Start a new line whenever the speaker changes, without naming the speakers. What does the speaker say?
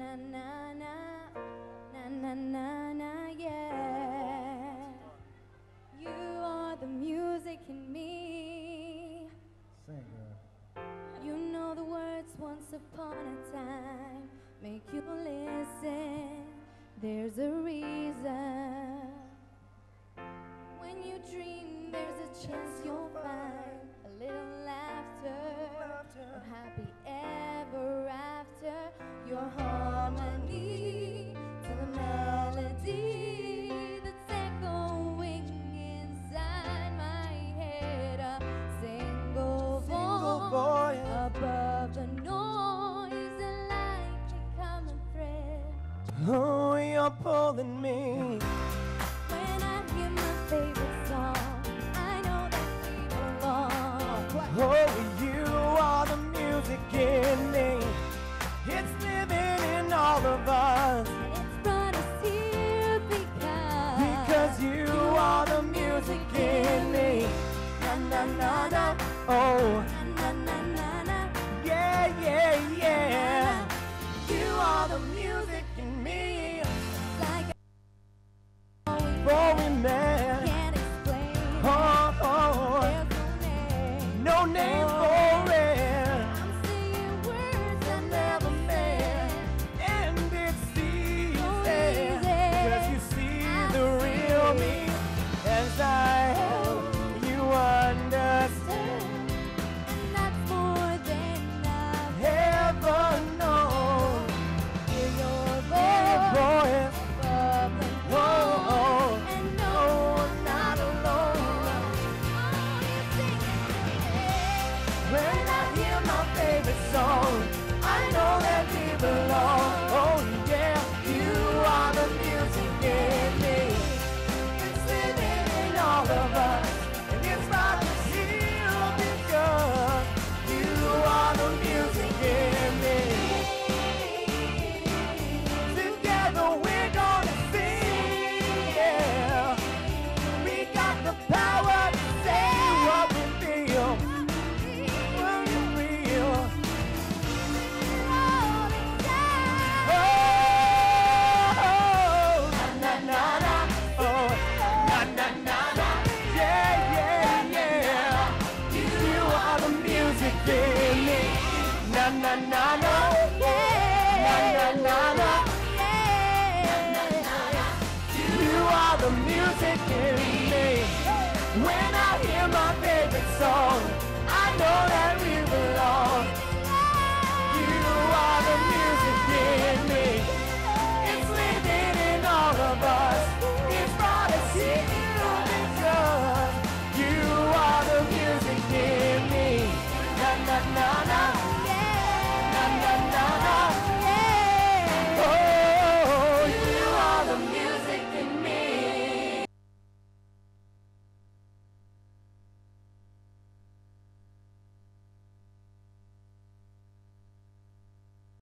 na na, na na na na, yeah. You are the music in me.
Sing, girl.
You know the words once upon a time make you listen. There's a reason. When you dream, there's a chance you'll find a little laughter, a happy ever after. Your harmony to the melody that's echoing inside my head. A single voice above the noise, like a common thread.
Oh, you're pulling me.
When I hear my favorite song, I know that we belong.
Oh, you are the music in me. It's living in all of us.
It's brought us here
Because you are the music in me.
na na na na,
Oh,
na na na na.
yeah, yeah, yeah. You are the music in me.
Like
For we man.
can't explain.
Oh, oh,
There's
no name for it.
I'm saying words I never said.
And it's easy,
easy.
'cause you see the real me as I am. You understand.
And that's more than I've
Ever known.
hear your
Voice,
above the
oh, oh,
noise. And
no,
no
I'm not alone. When I hear my favorite song, I know that we belong. Oh yeah, you are the music in me. It's living in all of us, and it's right here because you are the music in me. Together we're gonna sing, yeah. We got the power to say what we feel. What we feel. Oh, na na na, oh, na na na na, yeah, yeah, yeah. You are the music in me. Na na na na, na na na na. You are the music in me. When I hear my favorite song, I know that we belong. You are the music in me. It's living in all of us. It's brought us here because you are the music in me. Na na na.